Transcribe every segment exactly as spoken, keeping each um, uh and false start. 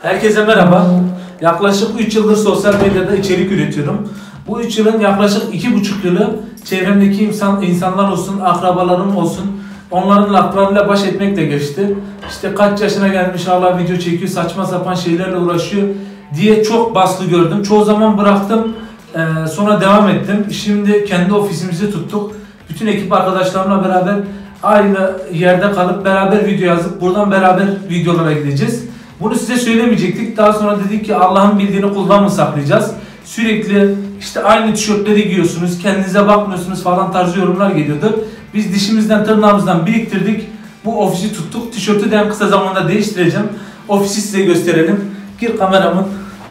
Herkese merhaba. Yaklaşık üç yıldır sosyal medyada içerik üretiyorum. Bu üç yılın yaklaşık iki buçuk yılı çevremdeki insan, insanlar olsun, akrabalarım olsun, onların laflarıyla baş etmekle geçti. İşte kaç yaşına gelmiş hala video çekiyor, saçma sapan şeylerle uğraşıyor diye çok baskı gördüm. Çoğu zaman bıraktım, ee, sonra devam ettim. Şimdi kendi ofisimizi tuttuk. Bütün ekip arkadaşlarımla beraber aynı yerde kalıp beraber video yazıp buradan beraber videolara gideceğiz. Bunu size söylemeyecektik. Daha sonra dedik ki Allah'ın bildiğini kuldan mı saklayacağız? Sürekli işte aynı tişörtleri giyiyorsunuz, kendinize bakmıyorsunuz falan tarzı yorumlar geliyordu. Biz dişimizden tırnağımızdan biriktirdik. Bu ofisi tuttuk. Tişörtü de en kısa zamanda değiştireceğim. Ofisi size gösterelim. Gir kameramın.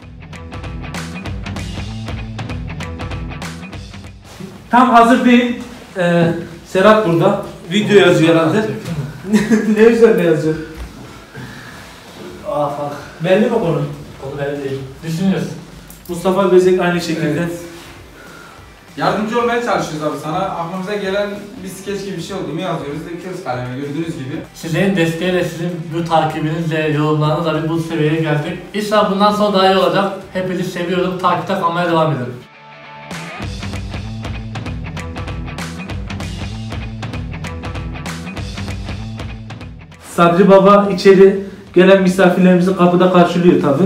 Tam hazır değil. Ee, Serhat burada. Video yazıyor herhalde. Ne üzerine yazıyor? Ah ah. Belli mi konu? Konu belli değil. Düşünüyoruz. Mustafa Bezek aynı şekilde. Evet. Yardımcı olmaya çalışıyoruz abi sana. Aklımıza gelen bir skeç gibi bir şey oldu mu yazıyoruz, döküyoruz kaleme gördüğünüz gibi. Sizin desteğiyle, sizin bu takibinizle, yorumlarınızla biz bu seviyeye geldik. İnşallah bundan sonra daha iyi olacak. Hepinizi seviyorum. Takipte kalmaya devam edin. Sadri Baba içeri gelen misafirlerimizi kapıda karşılıyor tabi.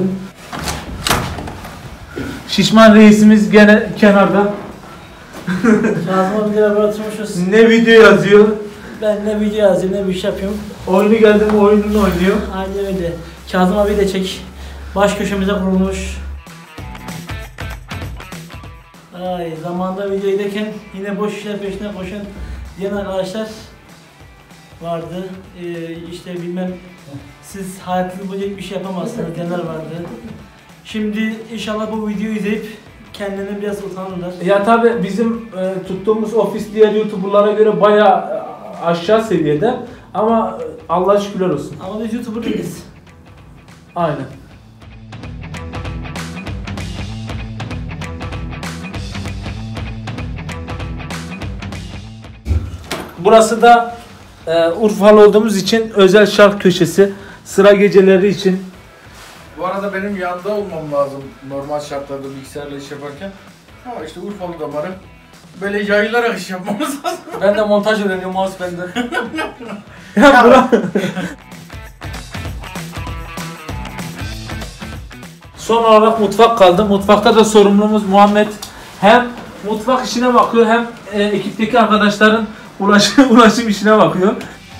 Şişman reisimiz gene kenarda. Kazım abiyle beraber oturmuşuz. Ne video yazıyor, Ben ne video yazayım ne bir iş yapıyorum. oyunu geldi mi oyununu oynuyor. Aynen öyle. Kazım abi de çek. Baş köşemize kurulmuş. Ay zamanında video izlerken yine boş işler peşine koşan diyen arkadaşlar vardı. Ee, işte bilmem siz hayatınız boyunca bir şey yapamazsınız diyenler vardı. Şimdi inşallah bu videoyu izleyip kendilerini biraz utanırlar. Ya tabi bizim e, tuttuğumuz ofis diğer YouTuber'lara göre bayağı e, aşağı seviyede ama e, Allah'a şükürler olsun. Ama biz YouTuber değiliz. Aynen. Burası da e, Urfalı olduğumuz için özel şark köşesi. Sıra geceleri için. Bu arada benim yanında olmam lazım normal şartlarda bilgisayarla iş yaparken. Ama işte Urfalı damarım. Böyle yayılarak iş yapmamız lazım. Ben de montaj öğreniyorum, mouse bende. Ya bura... Son olarak mutfak kaldı. Mutfakta da sorumlumuz Muhammed. Hem mutfak işine bakıyor hem e, ekipteki arkadaşların ulaşım, ulaşım işine bakıyor.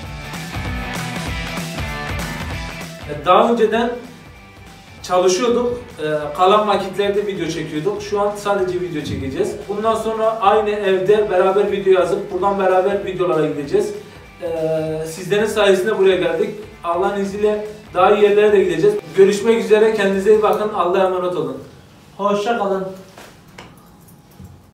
Daha önceden çalışıyorduk. Ee, kalan vakitlerde video çekiyorduk. Şu an sadece video çekeceğiz. Bundan sonra aynı evde beraber video yazıp buradan beraber videolara gideceğiz. Ee, sizlerin sayesinde buraya geldik. Allah'ın izniyle daha iyi yerlere de gideceğiz. Görüşmek üzere. Kendinize iyi bakın. Allah'a emanet olun. Hoşça kalın.